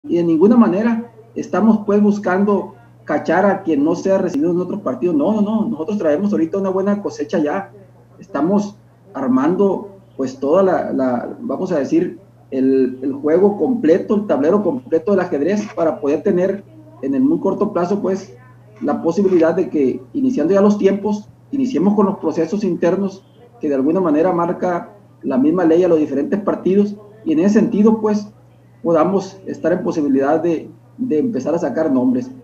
y de ninguna manera estamos pues buscando cachar a quien no sea recibido en otros partidos. No, nosotros traemos ahorita una buena cosecha ya, estamos armando pues toda vamos a decir, el juego completo, el tablero completo del ajedrez para poder tener en el muy corto plazo pues la posibilidad de que iniciando ya los tiempos, iniciemos con los procesos internos que de alguna manera marca la misma ley a los diferentes partidos y en ese sentido pues podamos estar en posibilidad de empezar a sacar nombres.